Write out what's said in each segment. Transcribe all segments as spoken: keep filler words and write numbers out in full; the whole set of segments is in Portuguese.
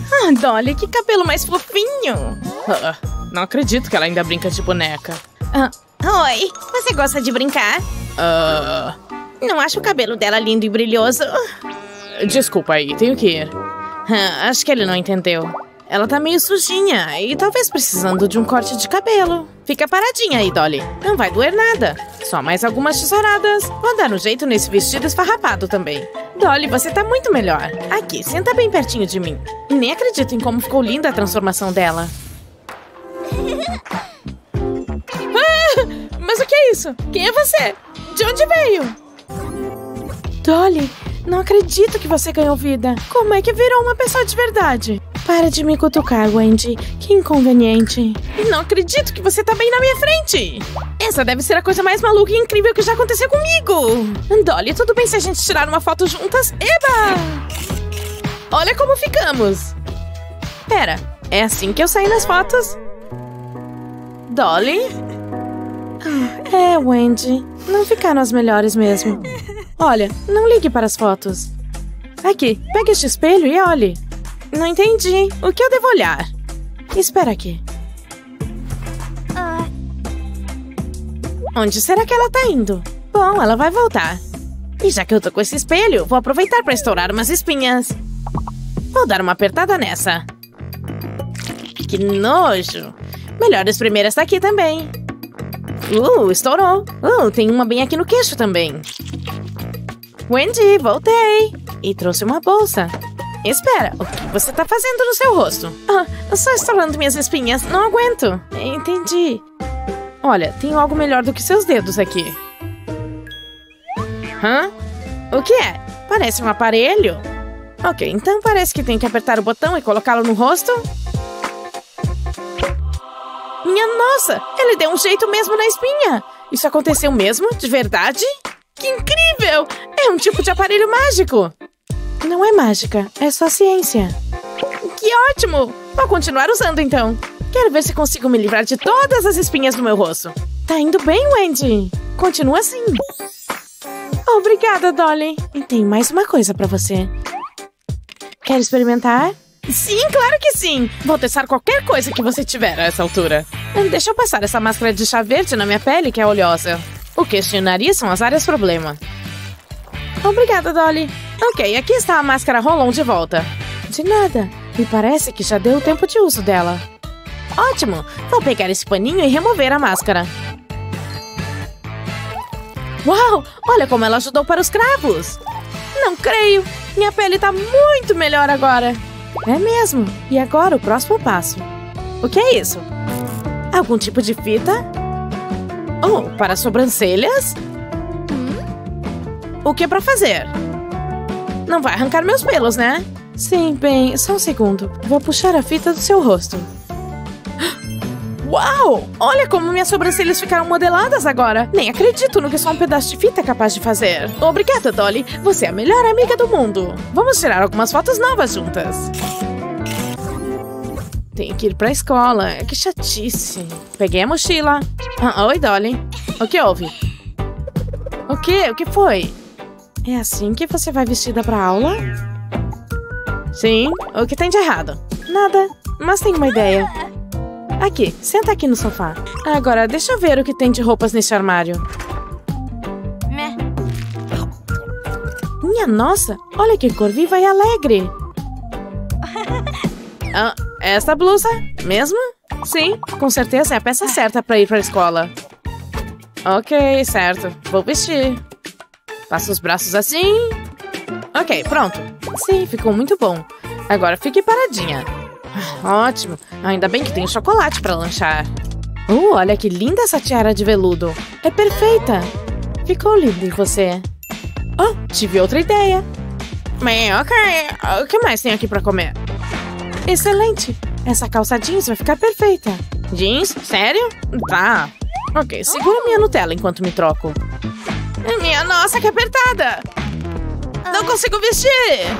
Ah, Dolly, que cabelo mais fofinho. Ah, não acredito que ela ainda brinca de boneca. Ah, oi, você gosta de brincar? Ah... Não acho o cabelo dela lindo e brilhoso? Desculpa aí, tenho que ir. Ah, acho que ele não entendeu. Ela tá meio sujinha e talvez precisando de um corte de cabelo. Fica paradinha aí, Dolly. Não vai doer nada. Só mais algumas tesouradas. Vou dar um jeito nesse vestido esfarrapado também. Dolly, você tá muito melhor. Aqui, senta bem pertinho de mim. Nem acredito em como ficou linda a transformação dela. Ah, mas o que é isso? Quem é você? De onde veio? Dolly, não acredito que você ganhou vida. Como é que virou uma pessoa de verdade? Para de me cutucar, Wendy. Que inconveniente. Não acredito que você tá bem na minha frente. Essa deve ser a coisa mais maluca e incrível que já aconteceu comigo. Dolly, tudo bem se a gente tirar uma foto juntas? Eba! Olha como ficamos. Pera, é assim que eu saio nas fotos? Dolly? Ah, é, Wendy. Não ficaram as melhores mesmo. Olha, não ligue para as fotos. Aqui, pegue este espelho e olhe. Não entendi. O que eu devo olhar? Espera aqui. Onde será que ela tá indo? Bom, ela vai voltar. E já que eu tô com esse espelho, vou aproveitar para estourar umas espinhas. Vou dar uma apertada nessa. Que nojo. Melhor espremer essa aqui também. Uh, estourou. Uh, tem uma bem aqui no queixo também. Wendy, voltei. E trouxe uma bolsa. Espera, o que você tá fazendo no seu rosto? Ah, só estourando minhas espinhas, não aguento. Entendi. Olha, tenho algo melhor do que seus dedos aqui. Hã? O que é? Parece um aparelho. Ok, então parece que tem que apertar o botão e colocá-lo no rosto. Minha nossa, ele deu um jeito mesmo na espinha. Isso aconteceu mesmo? De verdade? Que incrível! É um tipo de aparelho mágico. Não é mágica, é só ciência. Que ótimo! Vou continuar usando, então. Quero ver se consigo me livrar de todas as espinhas no meu rosto. Tá indo bem, Wendy. Continua assim. Obrigada, Dolly. E tem mais uma coisa pra você. Quer experimentar? Sim, claro que sim. Vou testar qualquer coisa que você tiver a essa altura. Deixa eu passar essa máscara de chá verde na minha pele, que é oleosa. O queixo e o nariz são as áreas problema. Obrigada, Dolly. Ok, aqui está a máscara Roll-On de volta. De nada. Me parece que já deu o tempo de uso dela. Ótimo. Vou pegar esse paninho e remover a máscara. Uau! Olha como ela ajudou para os cravos. Não creio. Minha pele tá muito melhor agora. É mesmo. E agora o próximo passo. O que é isso? Algum tipo de fita? Oh, para sobrancelhas? O que é pra fazer? Não vai arrancar meus pelos, né? Sim, bem, só um segundo. Vou puxar a fita do seu rosto. Uau! Olha como minhas sobrancelhas ficaram modeladas agora. Nem acredito no que só um pedaço de fita é capaz de fazer. Obrigada, Dolly. Você é a melhor amiga do mundo. Vamos tirar algumas fotos novas juntas. Tenho que ir pra escola. Que chatice. Peguei a mochila. Ah, oi, Dolly. O que houve? O que? O que foi? É assim que você vai vestida pra aula? Sim. O que tem de errado? Nada. Mas tenho uma ideia. Aqui, senta aqui no sofá. Agora, deixa eu ver o que tem de roupas nesse armário. Minha nossa, olha que cor viva e alegre. Ah, essa blusa? Mesmo? Sim, com certeza é a peça certa para ir para a escola. Ok, certo. Vou vestir. Passa os braços assim. Ok, pronto. Sim, ficou muito bom. Agora fique paradinha. Ótimo. Ainda bem que tem chocolate para lanchar. Uh, olha que linda essa tiara de veludo. É perfeita. Ficou lindo em você. Oh, tive outra ideia. Bem, ok. O que mais tem aqui para comer? Excelente. Essa calça jeans vai ficar perfeita. Jeans? Sério? Tá. Ok, segura minha Nutella enquanto me troco. Minha nossa, que apertada. Não consigo vestir.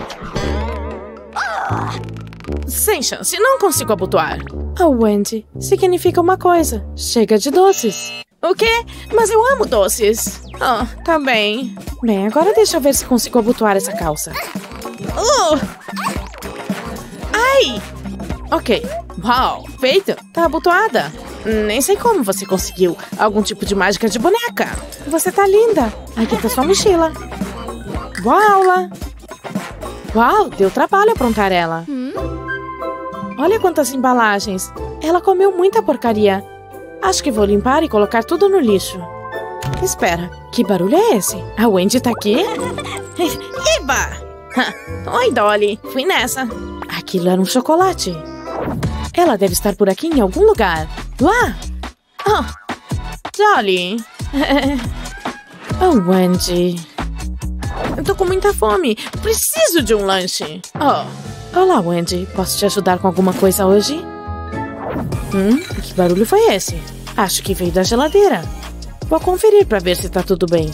Sem chance, não consigo abotoar. Oh, Wendy, significa uma coisa. Chega de doces. O quê? Mas eu amo doces. Ah, oh, tá bem. Bem, agora deixa eu ver se consigo abotoar essa calça. Uh! Ai, Ai! Ok. Uau, feito. Tá abotoada. Nem sei como você conseguiu. Algum tipo de mágica de boneca. Você tá linda. Aqui tá sua mochila. Uau, lá. Uau, deu trabalho aprontar ela. Hum? Olha quantas embalagens. Ela comeu muita porcaria. Acho que vou limpar e colocar tudo no lixo. Espera, que barulho é esse? A Wendy tá aqui? Eba! Oi, Dolly. Fui nessa. Aquilo era um chocolate. Ela deve estar por aqui em algum lugar. Lá! Oh, Dolly. Oh, Wendy. Eu tô com muita fome. Preciso de um lanche. Oh, olá, Wendy. Posso te ajudar com alguma coisa hoje? Hum, que barulho foi esse? Acho que veio da geladeira. Vou conferir pra ver se tá tudo bem.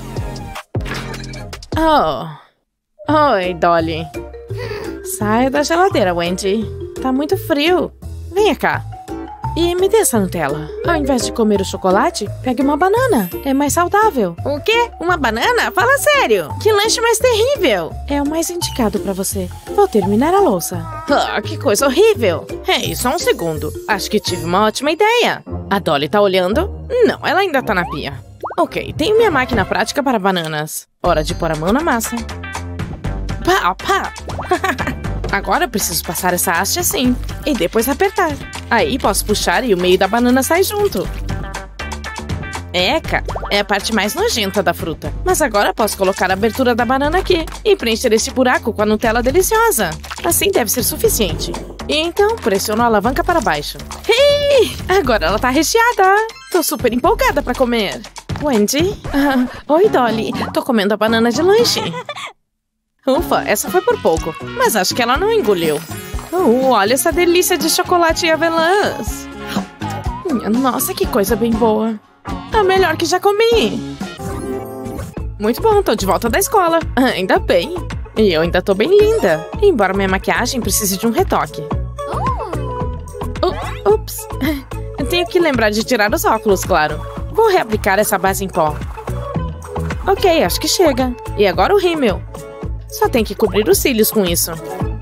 Oh. Oi, Dolly. Saia da geladeira, Wendy. Tá muito frio. Venha cá. E me dê essa Nutella. Ao invés de comer o chocolate, pegue uma banana. É mais saudável. O quê? Uma banana? Fala sério. Que lanche mais terrível. É o mais indicado pra você. Vou terminar a louça. Ah, que coisa horrível. Ei, só um segundo. Acho que tive uma ótima ideia. A Dolly tá olhando? Não, ela ainda tá na pia. Ok, tenho minha máquina prática para bananas. Hora de pôr a mão na massa. Pá, pá. Agora eu preciso passar essa haste assim. E depois apertar. Aí posso puxar e o meio da banana sai junto. Eca, é a parte mais nojenta da fruta. Mas agora posso colocar a abertura da banana aqui. E preencher esse buraco com a Nutella deliciosa. Assim deve ser suficiente. E então pressiono a alavanca para baixo. Hey! Agora ela tá recheada. Tô super empolgada pra comer. Wendy? Ah, oi, Dolly. Tô comendo a banana de lanche. Ufa, essa foi por pouco. Mas acho que ela não engoliu. Uh, olha essa delícia de chocolate e avelãs. Nossa, que coisa bem boa. A melhor que já comi. Muito bom, tô de volta da escola. Ainda bem. E eu ainda tô bem linda. Embora minha maquiagem precise de um retoque. Uh, ups. Tenho que lembrar de tirar os óculos, claro. Vou reaplicar essa base em pó. Ok, acho que chega. E agora o rímel. Só tem que cobrir os cílios com isso.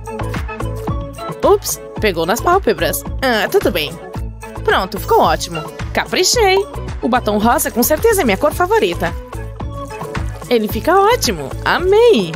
Ups, pegou nas pálpebras. Ah, tudo bem. Pronto, ficou ótimo. Caprichei. O batom rosa com certeza é minha cor favorita. Ele fica ótimo. Amei.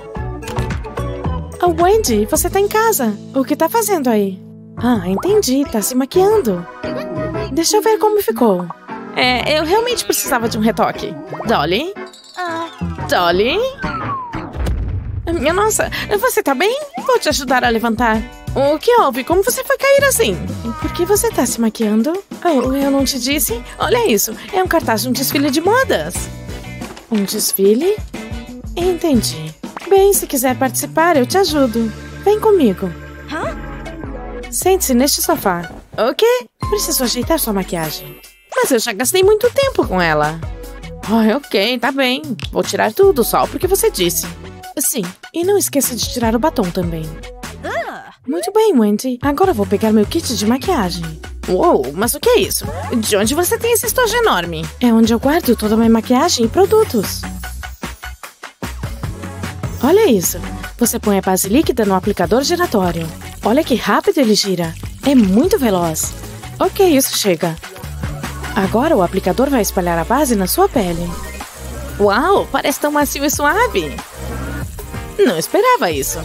Oh, Wendy, você tá em casa. O que tá fazendo aí? Ah, entendi. Tá se maquiando. Deixa eu ver como ficou. É, eu realmente precisava de um retoque. Dolly? Dolly? Minha nossa, você tá bem? Vou te ajudar a levantar. O que houve? Como você foi cair assim? Por que você tá se maquiando? Oh, eu não te disse? Olha isso, é um cartaz de um desfile de modas. Um desfile? Entendi. Bem, se quiser participar, eu te ajudo. Vem comigo. Sente-se neste sofá. O quê? Preciso ajeitar sua maquiagem. Mas eu já gastei muito tempo com ela. Oh, ok, tá bem. Vou tirar tudo só porque você disse. Sim, e não esqueça de tirar o batom também. Muito bem, Wendy. Agora vou pegar meu kit de maquiagem. Uou, mas o que é isso? De onde você tem esse estojo enorme? É onde eu guardo toda a minha maquiagem e produtos. Olha isso. Você põe a base líquida no aplicador giratório. Olha que rápido ele gira. É muito veloz. Ok, isso chega. Agora o aplicador vai espalhar a base na sua pele. Uau, parece tão macio e suave. Não esperava isso.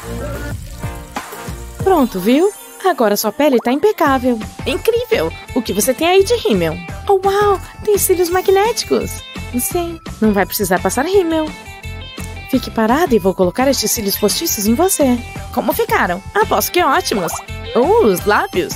Pronto, viu? Agora sua pele tá impecável. Incrível! O que você tem aí de rímel? Oh, uau! Tem cílios magnéticos. Sim, não vai precisar passar rímel. Fique parada e vou colocar estes cílios postiços em você. Como ficaram? Aposto que ótimos. Uh, os lábios.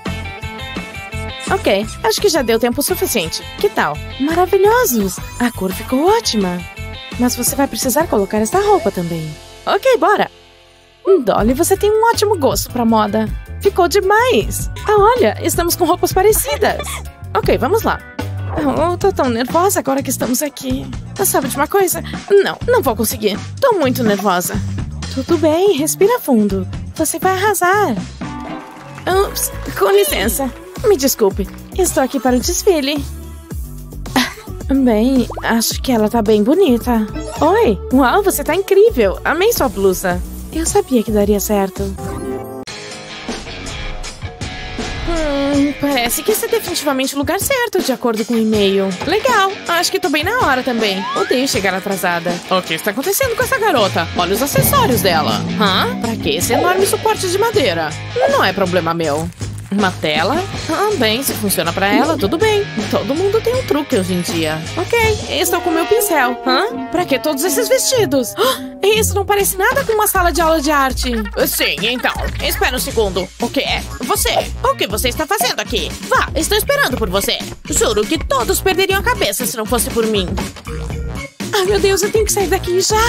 Ok, acho que já deu tempo suficiente. Que tal? Maravilhosos! A cor ficou ótima. Mas você vai precisar colocar esta roupa também. Ok, bora! Dolly, você tem um ótimo gosto pra moda. Ficou demais! Ah, olha, estamos com roupas parecidas. Ok, vamos lá. Oh, tô tão nervosa agora que estamos aqui. Sabe de uma coisa? Não, não vou conseguir. Tô muito nervosa. Tudo bem, respira fundo. Você vai arrasar. Ups, com licença. Me desculpe, estou aqui para o desfile. Bem, acho que ela tá bem bonita. Oi, uau, você tá incrível. Amei sua blusa. Eu sabia que daria certo. Hum, parece que esse é definitivamente o lugar certo, de acordo com o e-mail. Legal, acho que tô bem na hora também. Odeio chegar atrasada. O que está acontecendo com essa garota? Olha os acessórios dela. Hã? Pra que esse enorme suporte de madeira? Não é problema meu. Uma tela? Ah, bem, se funciona pra ela, tudo bem. Todo mundo tem um truque hoje em dia. Ok, estou com meu pincel. Hã? Pra que todos esses vestidos? Ah, isso não parece nada com uma sala de aula de arte. Sim, então. Espera um segundo. O que é? Você? O que você está fazendo aqui? Vá, estou esperando por você. Juro que todos perderiam a cabeça se não fosse por mim. Ai, meu Deus, eu tenho que sair daqui já.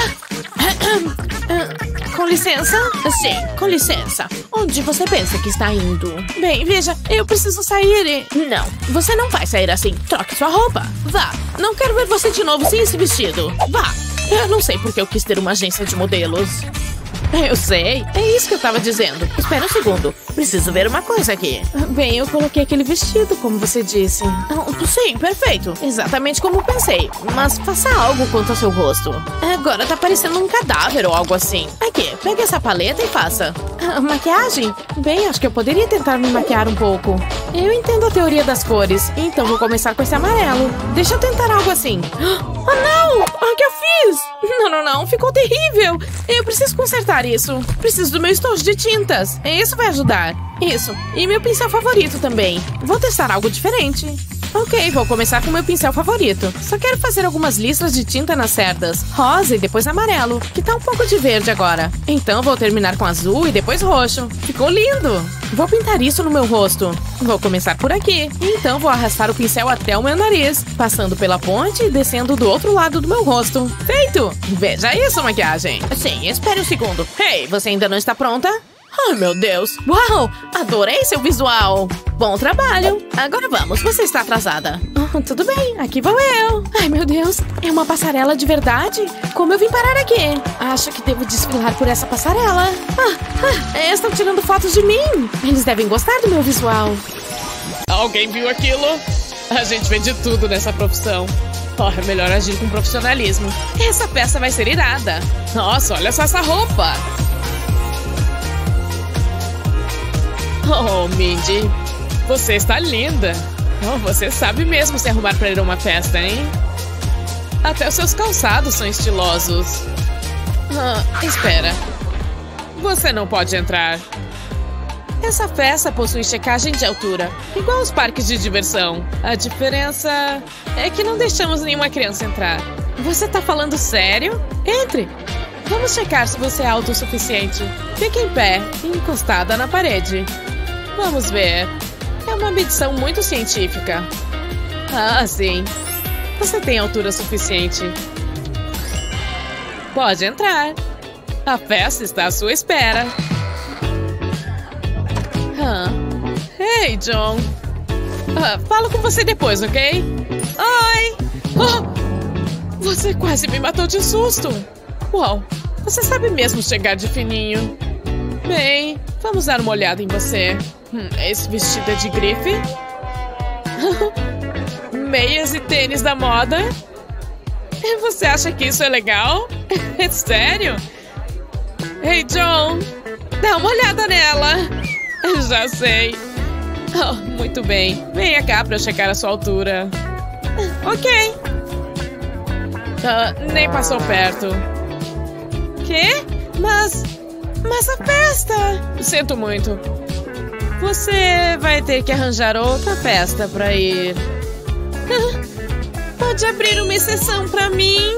Com licença? Sim, com licença. Onde você pensa que está indo? Bem, veja, eu preciso sair e... Não, você não vai sair assim. Troque sua roupa. Vá, não quero ver você de novo sem esse vestido. Vá. Eu não sei porque eu quis ter uma agência de modelos. Eu sei, é isso que eu tava dizendo. Espera um segundo, preciso ver uma coisa aqui. Bem, eu coloquei aquele vestido, como você disse. Sim, perfeito, exatamente como pensei. Mas faça algo quanto ao seu rosto. Agora tá parecendo um cadáver ou algo assim. Aqui, pegue essa paleta e faça. Ah, maquiagem? Bem, acho que eu poderia tentar me maquiar um pouco. Eu entendo a teoria das cores, então vou começar com esse amarelo. Deixa eu tentar algo assim. Oh, não! O que eu fiz? Não, não, não, ficou terrível. Eu preciso consertar isso. Preciso do meu estojo de tintas. Isso vai ajudar. Isso. E meu pincel favorito também. Vou testar algo diferente. Ok, vou começar com meu pincel favorito. Só quero fazer algumas listras de tinta nas cerdas. Rosa e depois amarelo, que tá um pouco de verde agora. Então vou terminar com azul e depois roxo. Ficou lindo! Vou pintar isso no meu rosto. Vou começar por aqui. Então vou arrastar o pincel até o meu nariz, passando pela ponte e descendo do outro lado do meu rosto. Feito! Veja isso, maquiagem. Sim, espere um segundo. Hey, você ainda não está pronta? Ai, meu Deus! Uau! Adorei seu visual! Bom trabalho! Agora vamos, você está atrasada. Oh, tudo bem, aqui vou eu. Ai, meu Deus, é uma passarela de verdade? Como eu vim parar aqui? Acho que devo desfilar por essa passarela. Ah, ah, estão tirando fotos de mim. Eles devem gostar do meu visual. Alguém viu aquilo? A gente vê de tudo nessa profissão. Oh, é melhor agir com profissionalismo. Essa peça vai ser irada. Nossa, olha só essa roupa. Oh, Mindy, você está linda. Oh, você sabe mesmo se arrumar para ir a uma festa, hein? Até os seus calçados são estilosos. Ah, espera. Você não pode entrar. Essa festa possui checagem de altura, igual os parques de diversão. A diferença é que não deixamos nenhuma criança entrar. Você tá falando sério? Entre! Vamos checar se você é alto o suficiente. Fique em pé, encostada na parede. Vamos ver. É uma medição muito científica. Ah, sim. Você tem altura suficiente. Pode entrar. A festa está à sua espera. Ah. Ei, John. Ah, falo com você depois, ok? Oi! Oh! Você quase me matou de susto. Uau, você sabe mesmo chegar de fininho. Bem, vamos dar uma olhada em você. Hum, esse vestido é de grife? Meias e tênis da moda? Você acha que isso é legal? É sério? Ei, John, dá uma olhada nela. Já sei. Oh, muito bem. Venha cá para eu checar a sua altura. Ok. Uh, nem passou perto. Quê? Mas... Mas a festa... Sinto muito. Você vai ter que arranjar outra festa pra ir. Pode abrir uma exceção pra mim?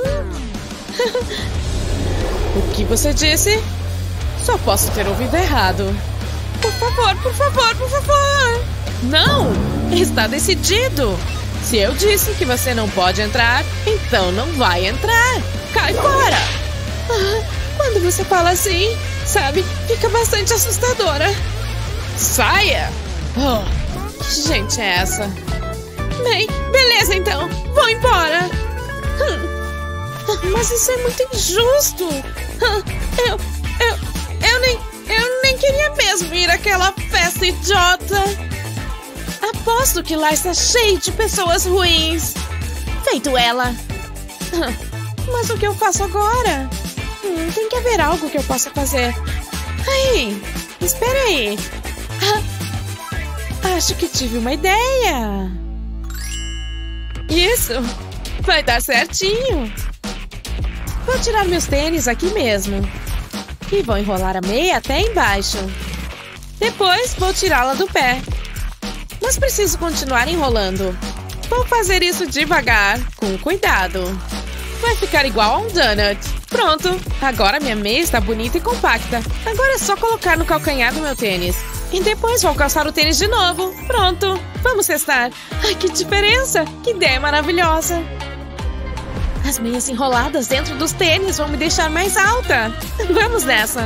O que você disse? Só posso ter ouvido errado. Por favor, por favor, por favor. Não! Está decidido. Se eu disse que você não pode entrar, então não vai entrar. Cai fora! Ah, quando você fala assim, sabe, fica bastante assustadora. Saia! Oh, que gente é essa? Bem, beleza então, vou embora. Hum, mas isso é muito injusto. Eu, eu, eu nem, eu nem queria mesmo ir àquela festa idiota. Aposto que lá está cheio de pessoas ruins. Feito ela. Mas o que eu faço agora? Hum, tem que haver algo que eu possa fazer. Aí, espera aí. Acho que tive uma ideia. Isso! Vai dar certinho. Vou tirar meus tênis aqui mesmo. E vou enrolar a meia até embaixo. Depois vou tirá-la do pé. Mas preciso continuar enrolando. Vou fazer isso devagar, com cuidado. Vai ficar igual a um donut. Pronto! Agora minha meia está bonita e compacta. Agora é só colocar no calcanhar do meu tênis. E depois vou calçar o tênis de novo. Pronto! Vamos testar. Ai, que diferença! Que ideia maravilhosa! As meias enroladas dentro dos tênis vão me deixar mais alta. Vamos nessa.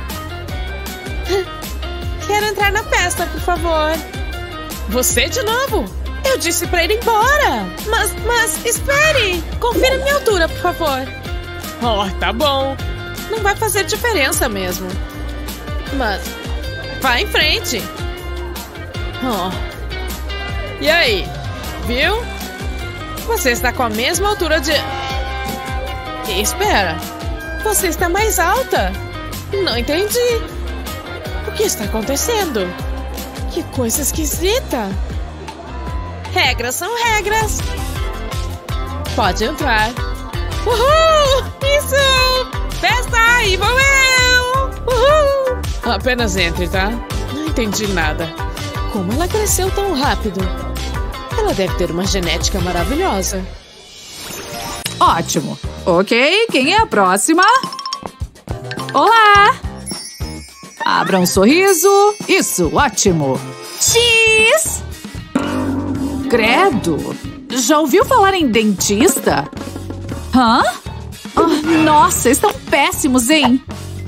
Quero entrar na festa, por favor. Você de novo? Eu disse pra ir embora. Mas, mas, espere. Confira minha altura, por favor. Oh, tá bom. Não vai fazer diferença mesmo. Mas, vá em frente. Oh. E aí? Viu? Você está com a mesma altura de... Espera. Você está mais alta. Não entendi. O que está acontecendo? Que coisa esquisita. Regras são regras. Pode entrar. Uhul! Isso! Festa! E vou eu! Uhul! Apenas entre, tá? Não entendi nada. Como ela cresceu tão rápido? Ela deve ter uma genética maravilhosa. Ótimo. Ok, quem é a próxima? Olá! Abra um sorriso. Isso, ótimo. X! Credo! Já ouviu falar em dentista? Hã? Oh, nossa, estão péssimos, hein?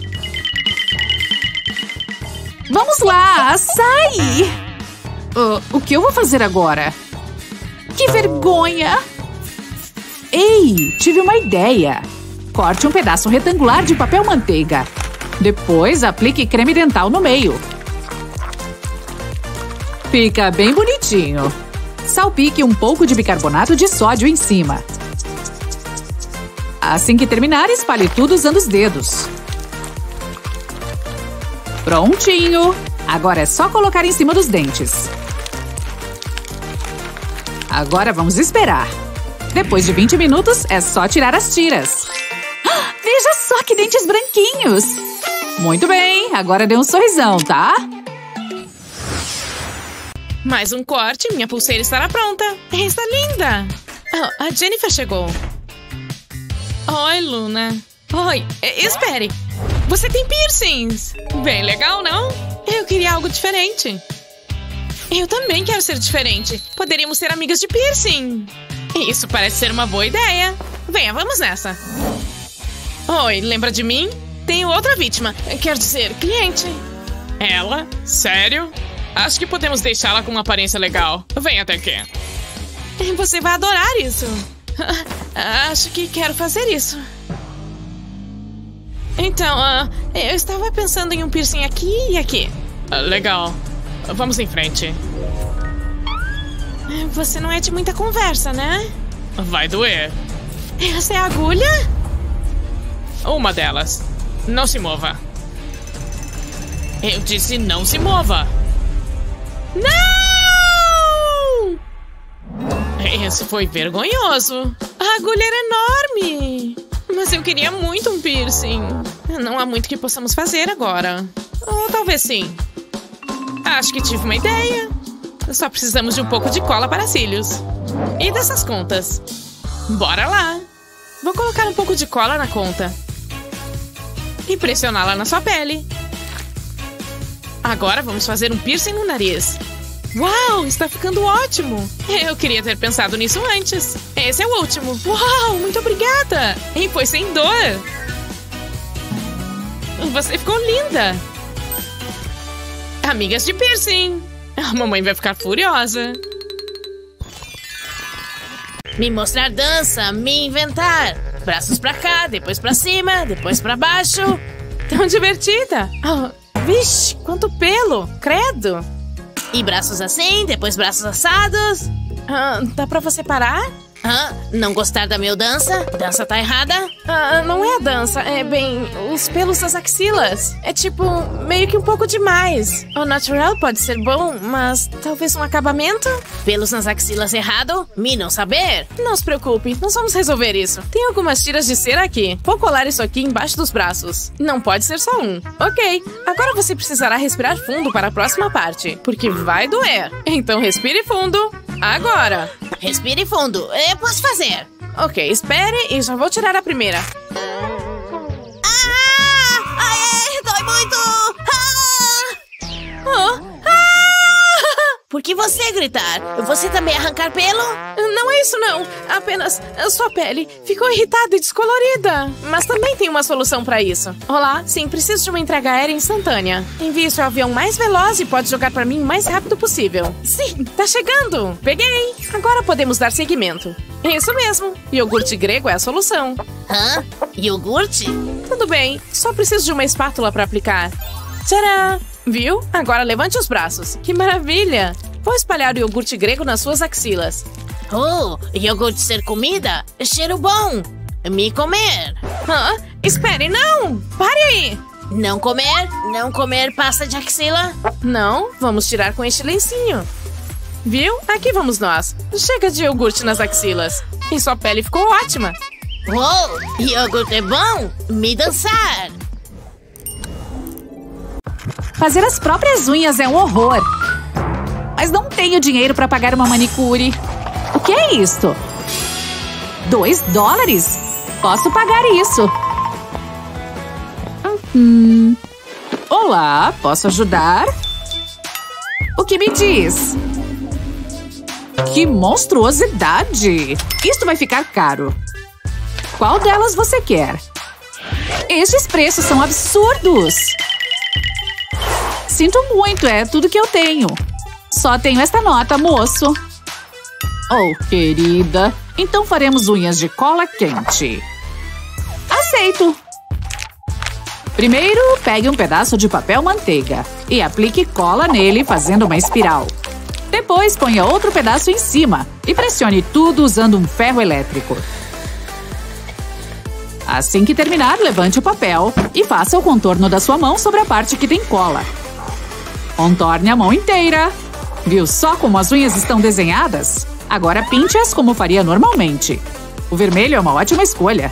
Vamos lá, sai! Uh, o que eu vou fazer agora? Que vergonha! Ei, tive uma ideia. Corte um pedaço retangular de papel manteiga. Depois, aplique creme dental no meio. Fica bem bonitinho. Salpique um pouco de bicarbonato de sódio em cima. Assim que terminar, espalhe tudo usando os dedos. Prontinho! Agora é só colocar em cima dos dentes. Agora vamos esperar. Depois de vinte minutos, é só tirar as tiras. Ah, veja só que dentes branquinhos! Muito bem, agora dê um sorrisão, tá? Mais um corte, minha pulseira estará pronta. Está linda! Oh, a Jennifer chegou. Oi, Luna. Oi, espere. Você tem piercings. Bem legal, não? Eu queria algo diferente. Eu também quero ser diferente. Poderíamos ser amigas de piercing. Isso parece ser uma boa ideia. Venha, vamos nessa. Oi, lembra de mim? Tenho outra vítima. Quer dizer, cliente. Ela? Sério? Acho que podemos deixá-la com uma aparência legal. Vem até aqui. Você vai adorar isso. Acho que quero fazer isso. Então, uh, eu estava pensando em um piercing aqui e aqui. Uh, legal. Vamos em frente. Você não é de muita conversa, né? Vai doer. Essa é a agulha? Uma delas. Não se mova. Eu disse não se mova. Não! Esse foi vergonhoso. A agulha era enorme. Mas eu queria muito um piercing. Não há muito que possamos fazer agora. Ou talvez sim. Acho que tive uma ideia. Só precisamos de um pouco de cola para cílios. E dessas contas. Bora lá. Vou colocar um pouco de cola na conta. E pressioná-la na sua pele. Agora vamos fazer um piercing no nariz. Uau, está ficando ótimo. Eu queria ter pensado nisso antes. Esse é o último. Uau, muito obrigada. E foi sem dor. Você ficou linda. Amigas de piercing. A mamãe vai ficar furiosa. Me mostrar dança, me inventar. Braços pra cá, depois pra cima, depois pra baixo. Tão divertida. Oh, vixe, quanto pelo. Credo. E braços assim, depois braços assados. Ah, dá pra você parar? Hã? Não gostar da minha dança? Dança tá errada? Ah, não é a dança, é bem... os pelos das axilas. É tipo, meio que um pouco demais. O natural pode ser bom, mas talvez um acabamento? Pelos nas axilas errado? Me não saber? Não se preocupe, nós vamos resolver isso. Tem algumas tiras de cera aqui. Vou colar isso aqui embaixo dos braços. Não pode ser só um. Ok, agora você precisará respirar fundo para a próxima parte, porque vai doer. Então respire fundo. Agora. Respire fundo. Eu posso fazer. Ok, espere e já vou tirar a primeira. Ah! Ai, dói muito! Ah! Oh. Por que você gritar? Você também arrancar pelo? Não é isso não. Apenas a sua pele ficou irritada e descolorida. Mas também tem uma solução pra isso. Olá, sim, preciso de uma entrega aérea instantânea. Envie seu avião mais veloz e pode jogar pra mim o mais rápido possível. Sim, tá chegando. Peguei. Agora podemos dar seguimento. Isso mesmo. Iogurte grego é a solução. Hã? Iogurte? Tudo bem. Só preciso de uma espátula pra aplicar. Tcharam! Viu? Agora levante os braços. Que maravilha! Vou espalhar o iogurte grego nas suas axilas. Oh, iogurte ser comida? Cheiro bom! Me comer! Hã? Espere, não! Pare aí! Não comer? Não comer pasta de axila? Não, vamos tirar com este lencinho. Viu? Aqui vamos nós. Chega de iogurte nas axilas. E sua pele ficou ótima. Uou! Iogurte é bom? Me dançar! Fazer as próprias unhas é um horror. Mas não tenho dinheiro para pagar uma manicure. O que é isto? Dois dólares? Posso pagar isso. Hum. Olá, posso ajudar? O que me diz? Que monstruosidade! Isto vai ficar caro. Qual delas você quer? Estes preços são absurdos! Sinto muito, é tudo que eu tenho. Só tenho esta nota, moço. Oh, querida. Então faremos unhas de cola quente. Aceito. Primeiro, pegue um pedaço de papel manteiga e aplique cola nele fazendo uma espiral. Depois, ponha outro pedaço em cima e pressione tudo usando um ferro elétrico. Assim que terminar, levante o papel e faça o contorno da sua mão sobre a parte que tem cola. Contorne a mão inteira. Viu só como as unhas estão desenhadas? Agora pinte-as como faria normalmente. O vermelho é uma ótima escolha.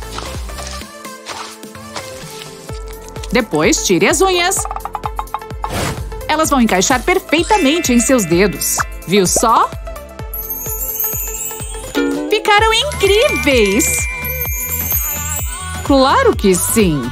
Depois, tire as unhas. Elas vão encaixar perfeitamente em seus dedos. Viu só? Ficaram incríveis! Claro que sim!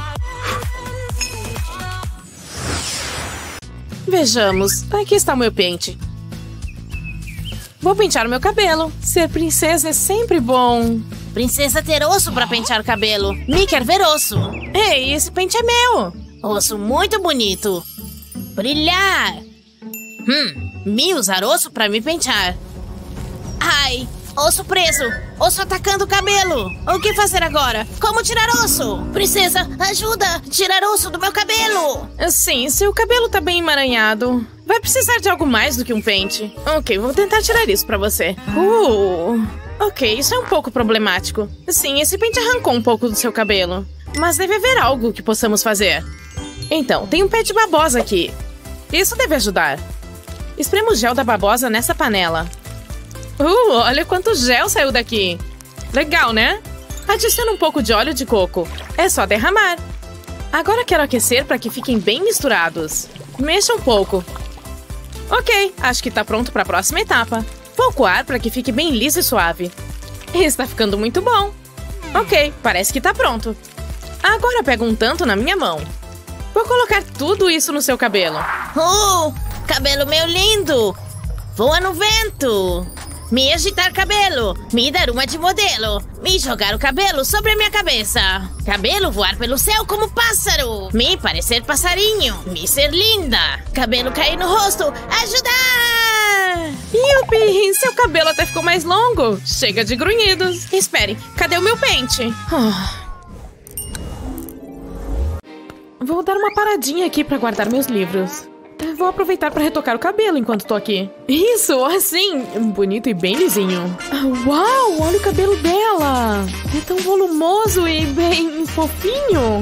Vejamos, aqui está o meu pente. Vou pentear o meu cabelo. Ser princesa é sempre bom. Princesa ter osso pra pentear cabelo. Me quer ver osso. Ei, esse pente é meu. Osso muito bonito. Brilhar. Hum, me usar osso pra me pentear. Ai, osso preso. Osso atacando o cabelo. O que fazer agora? Como tirar osso? Princesa, ajuda! Tirar osso do meu cabelo. Sim, seu cabelo tá bem emaranhado. Vai precisar de algo mais do que um pente. Ok, vou tentar tirar isso pra você. Uh, ok, isso é um pouco problemático. Sim, esse pente arrancou um pouco do seu cabelo. Mas deve haver algo que possamos fazer. Então, tem um pé de babosa aqui. Isso deve ajudar. Esprema o gel da babosa nessa panela. Uh, olha quanto gel saiu daqui. Legal, né? Adicione um pouco de óleo de coco. É só derramar. Agora quero aquecer para que fiquem bem misturados. Mexa um pouco. Ok, acho que tá pronto para a próxima etapa. Vou coar para que fique bem liso e suave. Está ficando muito bom. Ok, parece que tá pronto. Agora pego um tanto na minha mão. Vou colocar tudo isso no seu cabelo. Uh, cabelo meu lindo. Voa no vento. Me agitar cabelo, me dar uma de modelo, me jogar o cabelo sobre a minha cabeça. Cabelo voar pelo céu como pássaro, me parecer passarinho, me ser linda. Cabelo cair no rosto, ajudar! Yupi, seu cabelo até ficou mais longo. Chega de grunhidos. Espere, cadê o meu pente? Oh. Vou dar uma paradinha aqui para guardar meus livros. Vou aproveitar para retocar o cabelo enquanto tô aqui. Isso, assim, bonito e bem lisinho. Uau, olha o cabelo dela. É tão volumoso e bem fofinho.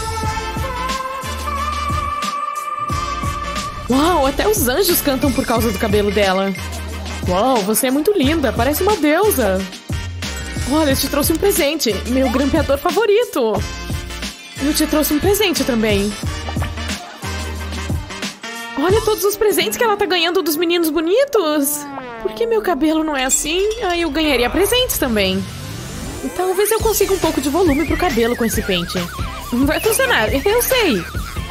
Uau, até os anjos cantam por causa do cabelo dela. Uau, você é muito linda, parece uma deusa. Olha, eu te trouxe um presente, meu grampeador favorito. Eu te trouxe um presente também. Olha todos os presentes que ela tá ganhando dos meninos bonitos. Por que meu cabelo não é assim? Aí eu ganharia presentes também. Talvez eu consiga um pouco de volume pro cabelo com esse pente. Vai funcionar, eu sei.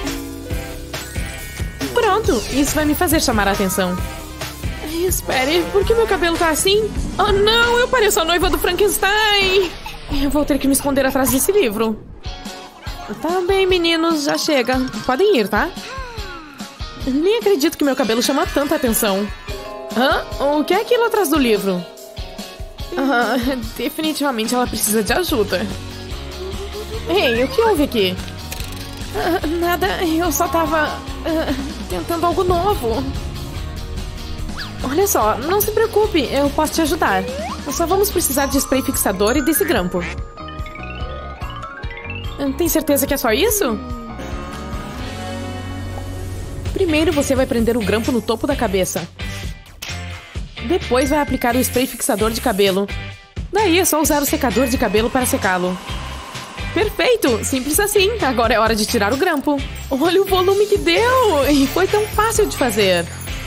Pronto, isso vai me fazer chamar a atenção. Espere, por que meu cabelo tá assim? Oh não, eu pareço a noiva do Frankenstein. Eu vou ter que me esconder atrás desse livro. Tá bem, meninos, já chega. Podem ir, tá? Nem acredito que meu cabelo chama tanta atenção. Hã? O que é aquilo atrás do livro? Ah, definitivamente ela precisa de ajuda. Ei, o que houve aqui? Ah, nada, eu só tava ah, tentando algo novo. Olha só, não se preocupe, eu posso te ajudar. Só vamos precisar de spray fixador e desse grampo. Tem certeza que é só isso? Primeiro você vai prender o grampo no topo da cabeça. Depois vai aplicar o spray fixador de cabelo. Daí é só usar o secador de cabelo para secá-lo. Perfeito! Simples assim. Agora é hora de tirar o grampo. Olha o volume que deu! E foi tão fácil de fazer.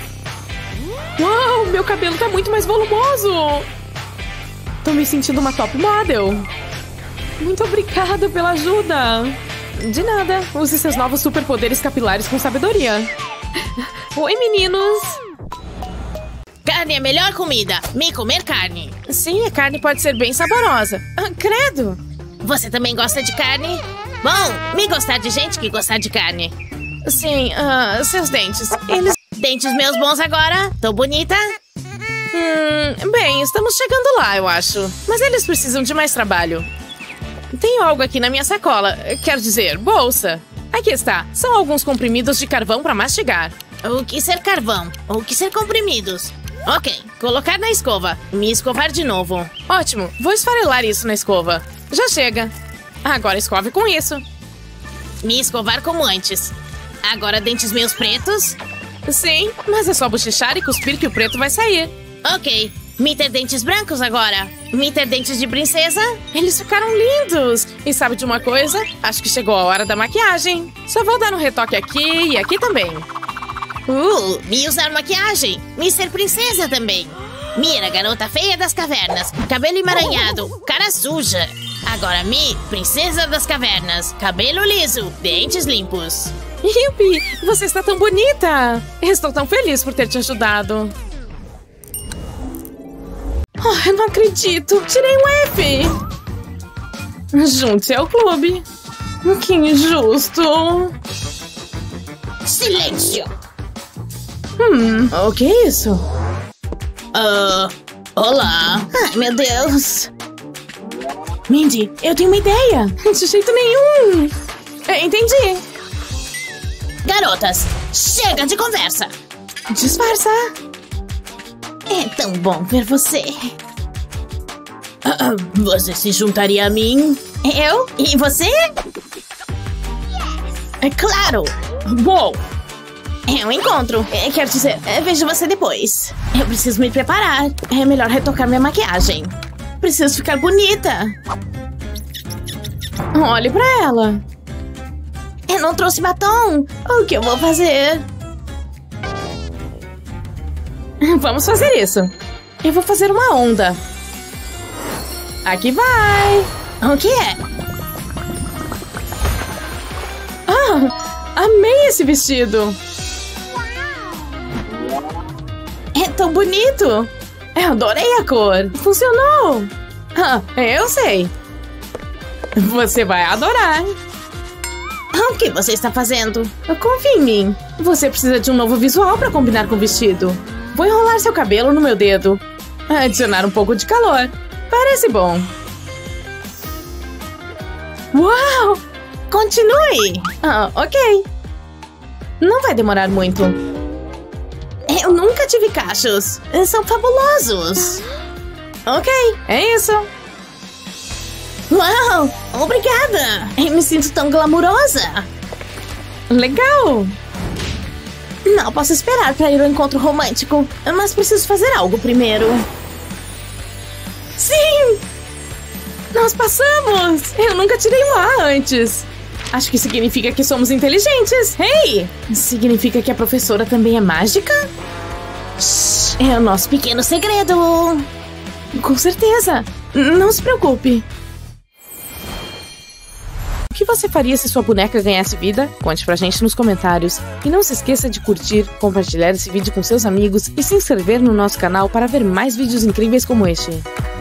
Uau! Meu cabelo tá muito mais volumoso! Tô me sentindo uma top model. Muito obrigada pela ajuda. De nada. Use seus novos superpoderes capilares com sabedoria. Oi, meninos! Carne é a melhor comida. Me comer carne. Sim, a carne pode ser bem saborosa. Ah, credo! Você também gosta de carne? Bom, me gostar de gente que gosta de carne. Sim, uh, seus dentes. Eles... Dentes meus bons agora? Tô bonita? Hum, bem, estamos chegando lá, eu acho. Mas eles precisam de mais trabalho. Tenho algo aqui na minha sacola. Quer dizer, bolsa. Aqui está. São alguns comprimidos de carvão para mastigar. O que ser carvão? O que ser comprimidos? Ok, colocar na escova. Me escovar de novo. Ótimo, vou esfarelar isso na escova. Já chega. Agora escove com isso. Me escovar como antes. Agora dentes meus pretos? Sim, mas é só bochechar e cuspir que o preto vai sair. Ok. Me ter dentes brancos agora. Me ter dentes de princesa? Eles ficaram lindos. E sabe de uma coisa? Acho que chegou a hora da maquiagem. Só vou dar um retoque aqui e aqui também. Uh, me usar maquiagem. Me ser princesa também. Mira, garota feia das cavernas. Cabelo emaranhado. Cara suja. Agora me, princesa das cavernas. Cabelo liso. Dentes limpos. Yupi, você está tão bonita. Estou tão feliz por ter te ajudado. Oh, eu não acredito. Tirei um F. Junte-se ao clube. Que injusto. Silêncio. Hum, o que é isso? Uh, olá. Ai, meu Deus. Mindy, eu tenho uma ideia. De jeito nenhum. É, entendi. Garotas, chega de conversa. Disfarça. É tão bom ver você. Uh, você se juntaria a mim? Eu? E você? É claro. Bom. É um encontro. É, quer dizer, é, vejo você depois. Eu preciso me preparar. É melhor retocar minha maquiagem. Preciso ficar bonita. Olhe pra ela. Eu não trouxe batom. O que eu vou fazer? Vamos fazer isso. Eu vou fazer uma onda. Aqui vai. O que é? Ah, amei esse vestido. É tão bonito. Eu adorei a cor. Funcionou. Ah, eu sei. Você vai adorar. O que você está fazendo? Confie em mim. Você precisa de um novo visual para combinar com o vestido. Vou enrolar seu cabelo no meu dedo. Adicionar um pouco de calor. Parece bom. Uau! Continue. Ah, ok. Não vai demorar muito. Eu nunca tive cachos. São fabulosos. Ok, é isso. Uau, obrigada. Eu me sinto tão glamurosa. Legal. Não posso esperar para ir ao encontro romântico, mas preciso fazer algo primeiro. Sim! Nós passamos! Eu nunca tirei um A antes. Acho que significa que somos inteligentes. Hey! Significa que a professora também é mágica? Shhh, é o nosso pequeno segredo. Com certeza. Não se preocupe. O que você faria se sua boneca ganhasse vida? Conte pra gente nos comentários. E não se esqueça de curtir, compartilhar esse vídeo com seus amigos e se inscrever no nosso canal para ver mais vídeos incríveis como este.